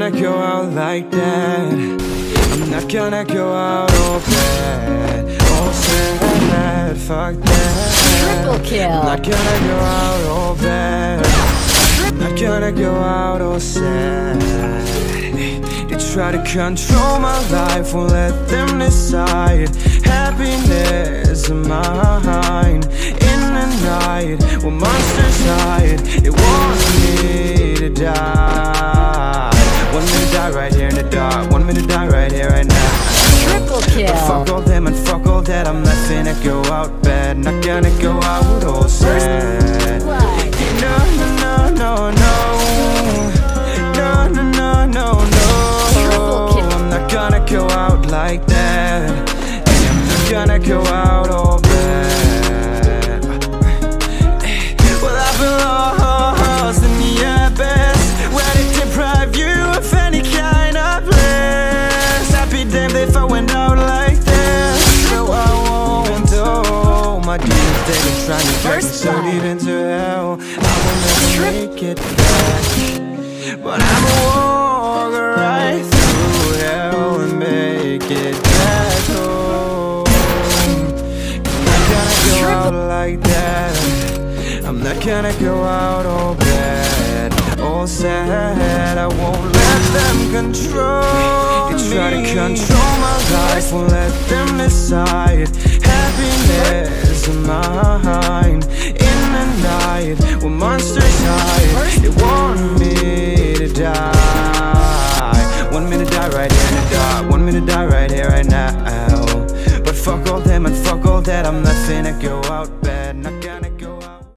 gonna go out like that. I'm not gonna go out all bad, all sad, fuck that. Triple kill. I'm not gonna go out all bad, I'm not gonna go out all sad. They try to control my life, won't let them decide. Happiness of mine. In the night, when monsters hide, it wants me to die. Want me to die right here in the dark, want me to die right here, right now. Triple kill. But fuck all them and fuck all that, I'm not finna go out bad. Not gonna go out all sad. No, no, no, no, no. No, no, no, no, no. I'm not gonna go out like that. I'm not gonna go out all bad. Well, I've been lost in the abyss, where they deprive you of any kind of bliss. I'd be damned if I went out like this. No, I won't do. My demons, they've been trying to drag me so deep into hell, I will never make it back. But I'ma walk right through hell and make it back home. I'm not gonna go out like that. I'm not gonna go out all bad, all sad. I won't let them control me. They try to control my life, won't let them decide. Happiness of mine. In the night, when monsters hide, they want me to die. Want me to die right here in the dark, want me to die right here, right now. But fuck all them and fuck all that, I'm not finna go out bad. Not gonna